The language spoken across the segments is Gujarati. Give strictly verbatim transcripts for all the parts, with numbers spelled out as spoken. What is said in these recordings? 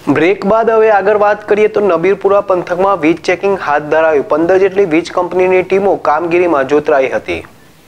બ્રેક બાદ હવે આગળ વાત કરીએ તો નબીરપુરા પંથકમાં વીજ ચેકિંગ હાથ ધરાયું. પંદર જેટલી વીજ કંપનીની ટીમો કામગીરીમાં જોતરાઈ હતી.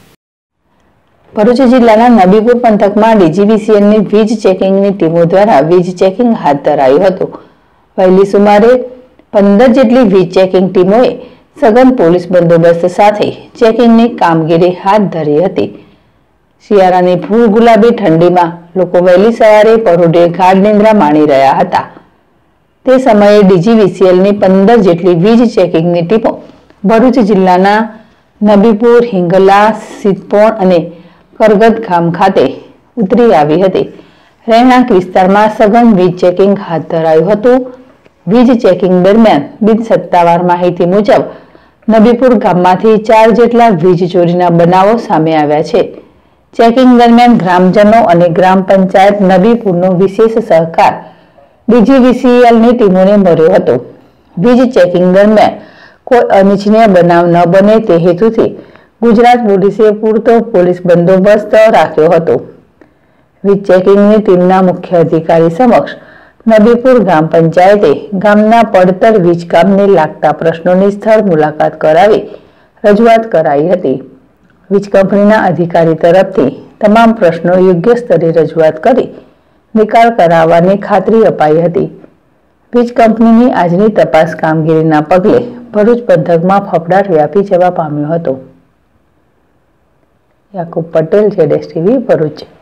ભરૂચ જિલ્લાના નબીપુર પંથકમાં ડીજીવીસીએલની વીજ ચેકિંગની ટીમો દ્વારા વીજ ચેકિંગ હાથ ધરાયું હતું. વહેલી સુમારે પંદર જેટલી વીજ ચેકિંગ ટીમોએ સઘન પોલીસ બંદોબસ્ત સાથે ચેકિંગની કામગીરી હાથ ધરી હતી. શિયાળાની ફૂલ ગુલાબી ઠંડીમાં લોકો વહેલી સવારે પરોઢે ગાઢ નિંદ્રા માણી રહ્યા હતા. તે સમયે ડીજીવીસીએલની પંદર જેટલી વીજ ચેકિંગની ટીમો ભરૂચ જિલ્લાના નબીપુર, હિંગલા, સિદ્ધપોણ અને કરગત ગામ ખાતે ઉતરી આવી હતી. રહેણાંક વિસ્તારમાં સઘન વીજ ચેકિંગ હાથ ધરાયું હતું. વીજ ચેકિંગ દરમિયાન બિનસત્તાવાર માહિતી મુજબ નબીપુર ગામમાંથી ચાર જેટલા વીજ ચોરીના બનાવો સામે આવ્યા છે. ચેકિંગ દરમિયાન ગ્રામજનો અને ગ્રામ પંચાયત નબીપુરનો વિશેષ સહકાર ડીજીવીસીએલની ટીમોને મળ્યો હતો. વીજ ચેકિંગ દરમિયાન કોઈ અનિચ્છનીય બનાવ ન બને તે હેતુથી ગુજરાત પોલીસે પૂરતો પોલીસ બંદોબસ્ત રાખ્યો હતો. વીજ ચેકિંગની ટીમના મુખ્ય અધિકારી સમક્ષ નબીપુર ગ્રામ પંચાયતે ગામના પડતર વીજકામને લાગતા પ્રશ્નોની સ્થળ મુલાકાત કરાવી રજૂઆત કરાઈ હતી. વીજ કંપનીના અધિકારી તરફથી તમામ પ્રશ્નો યોગ્ય સ્તરે રજૂઆત કરી નિકાલ કરાવવાની ખાતરી અપાઈ હતી. વીજ કંપનીની આજની તપાસ કામગીરીના પગલે ભરૂચ પંથકમાં ફફડાટ વ્યાપી જવા પામ્યો હતો. યાકુબ પટેલ, જેડેશ ટીવી, ભરૂચ.